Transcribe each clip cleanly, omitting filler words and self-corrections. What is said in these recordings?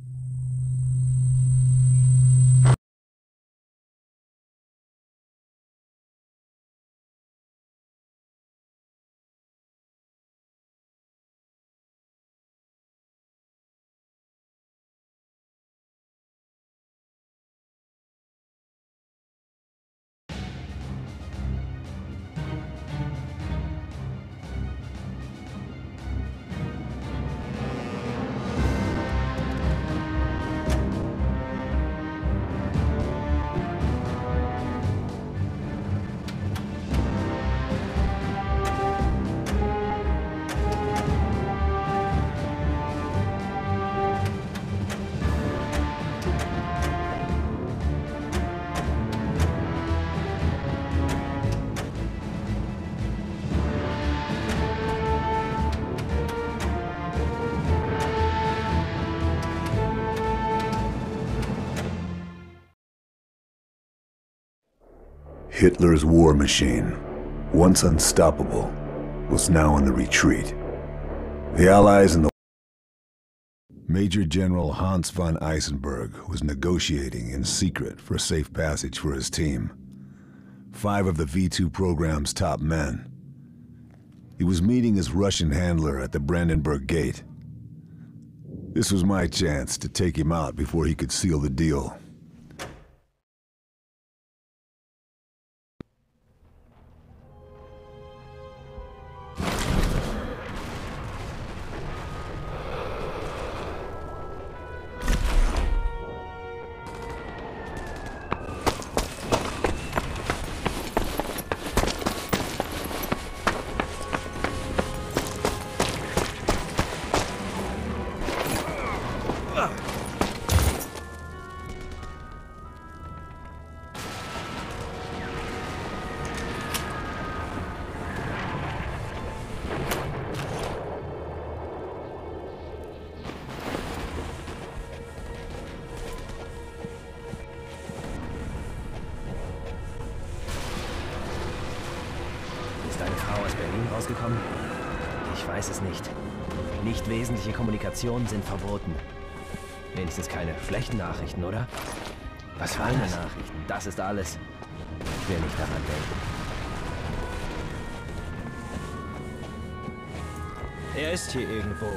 Hitler's war machine, once unstoppable, was now on the retreat. The Allies and the Major General Hans von Eisenberg was negotiating in secret for safe passage for his team. 5 of the V2 program's top men. He was meeting his Russian handler at the Brandenburg Gate. This was my chance to take him out before he could seal the deal. Ist deine Frau aus Berlin rausgekommen? Ich weiß es nicht. Nicht wesentliche Kommunikationen sind verboten. Wenigstens keine schlechten Nachrichten, oder? Was waren die Nachrichten? Das ist alles. Ich will nicht daran denken. Er ist hier irgendwo.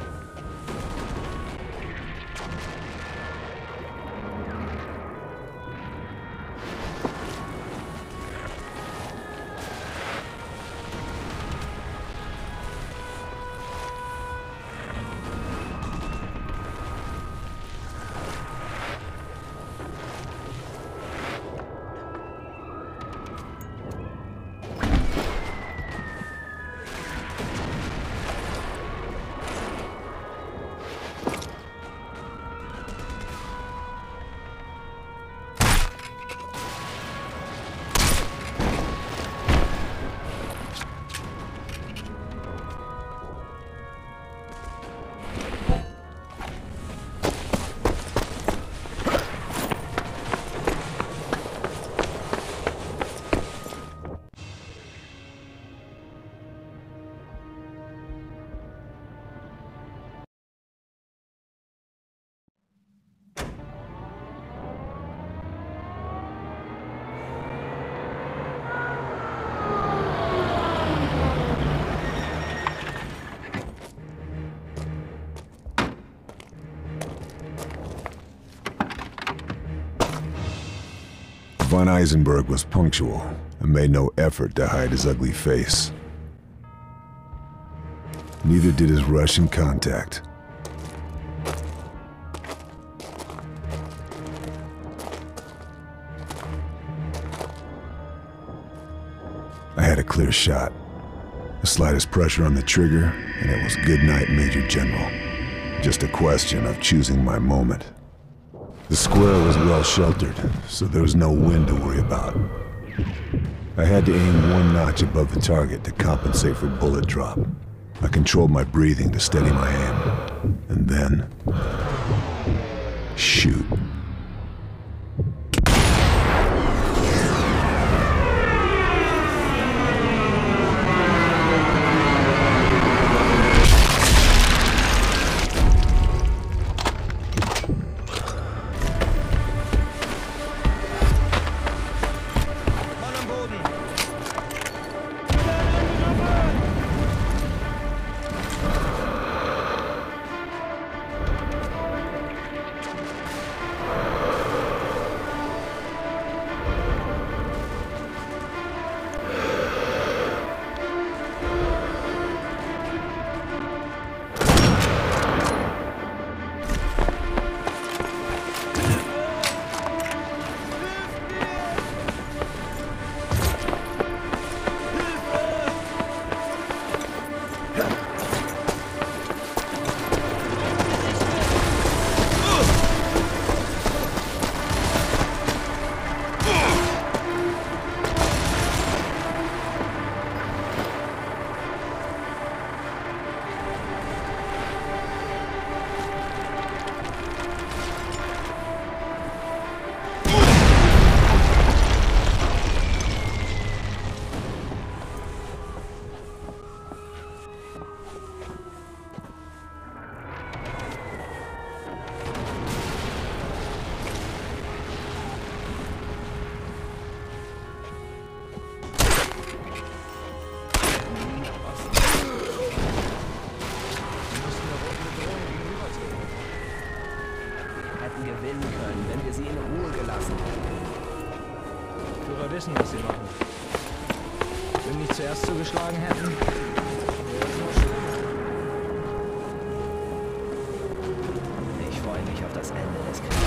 Von Eisenberg was punctual and made no effort to hide his ugly face. Neither did his Russian contact. I had a clear shot. The slightest pressure on the trigger, and it was good night, Major General. Just a question of choosing my moment. The square was well sheltered, so there was no wind to worry about. I had to aim 1 notch above the target to compensate for bullet drop. I controlled my breathing to steady my aim, and then shoot. wissen, was sie machen. Wenn mich zuerst zugeschlagen hätten, wäre es nur schlimm. Ich freue mich auf das Ende des Krieges.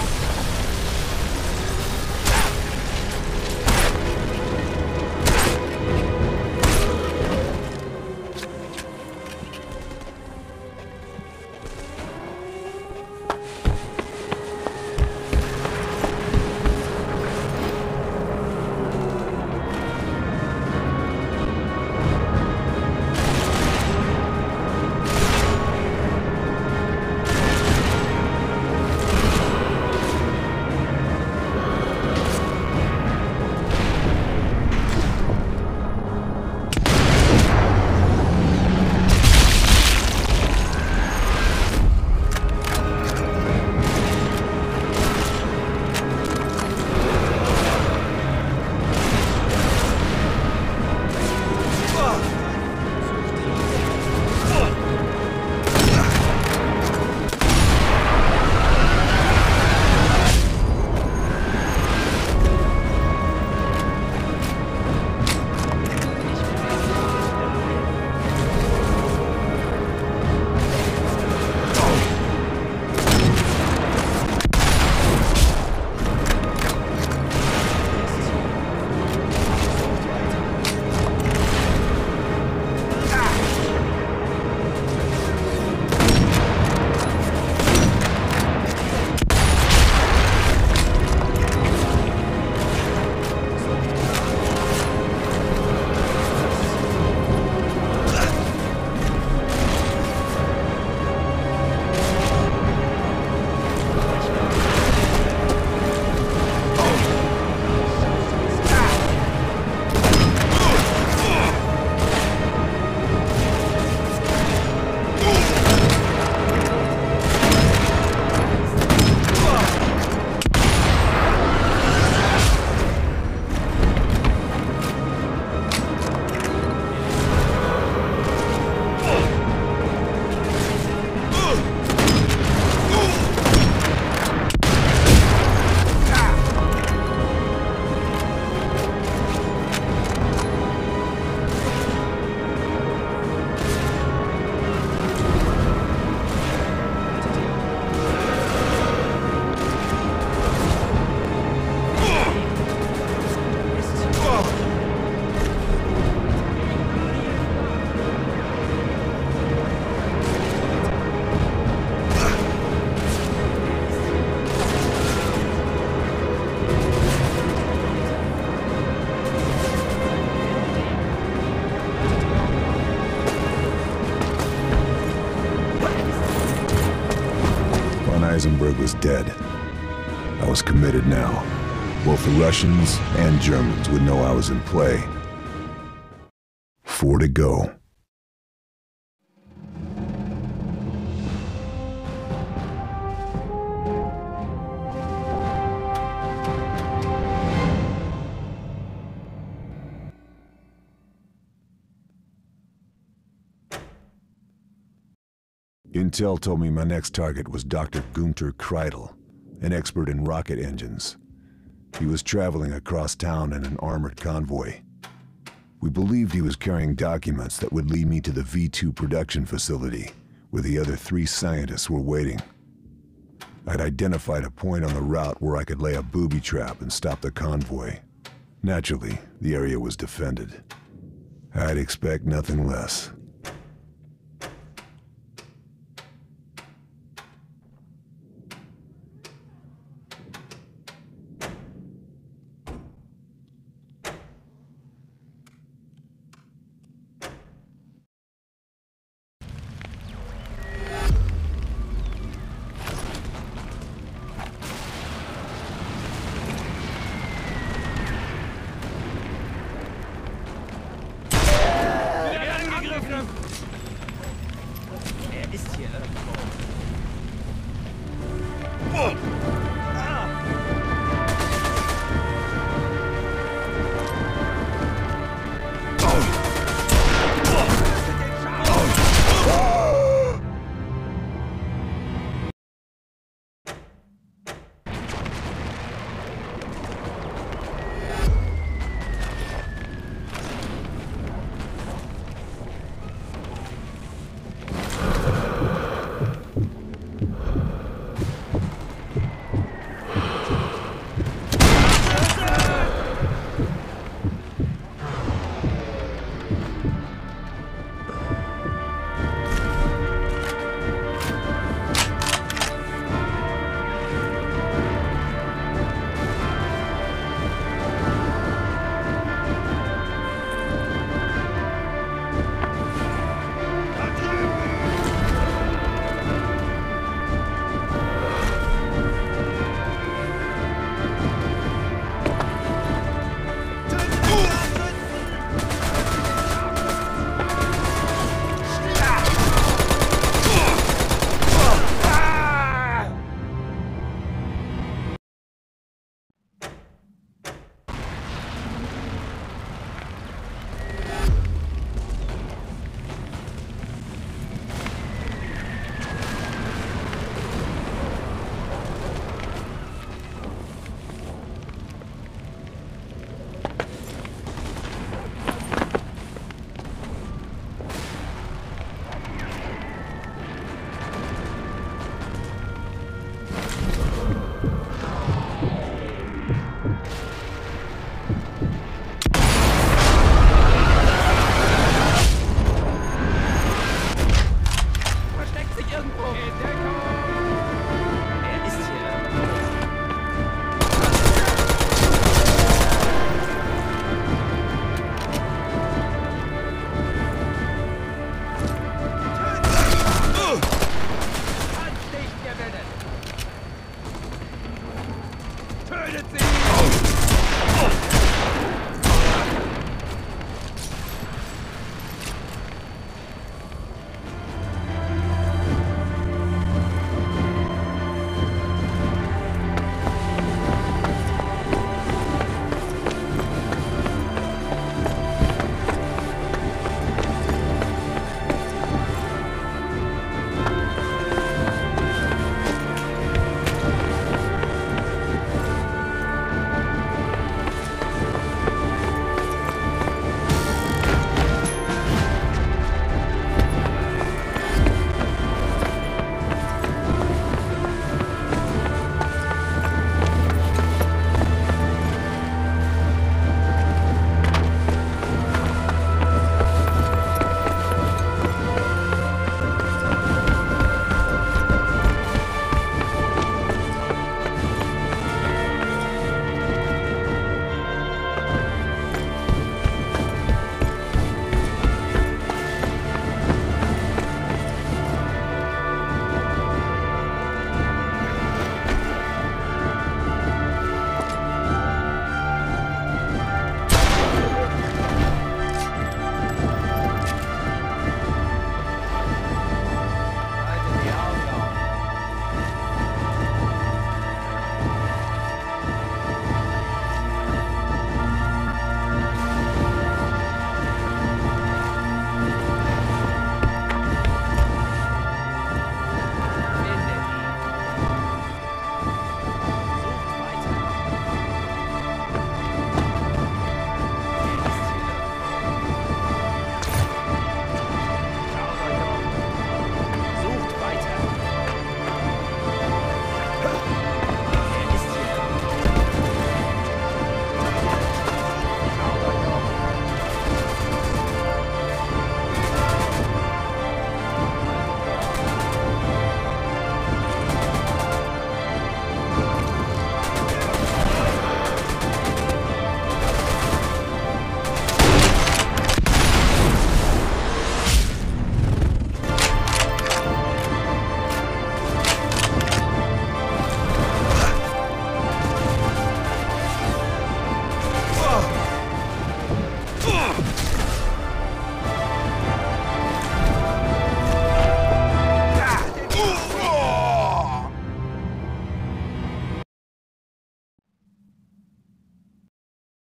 Eisenberg was dead. I was committed now. Both the Russians and Germans would know I was in play. 4 to go. Intel told me my next target was Dr. Gunter Kreidel, an expert in rocket engines. He was traveling across town in an armored convoy. We believed he was carrying documents that would lead me to the V2 production facility, where the other 3 scientists were waiting. I'd identified a point on the route where I could lay a booby trap and stop the convoy. Naturally, the area was defended. I'd expect nothing less.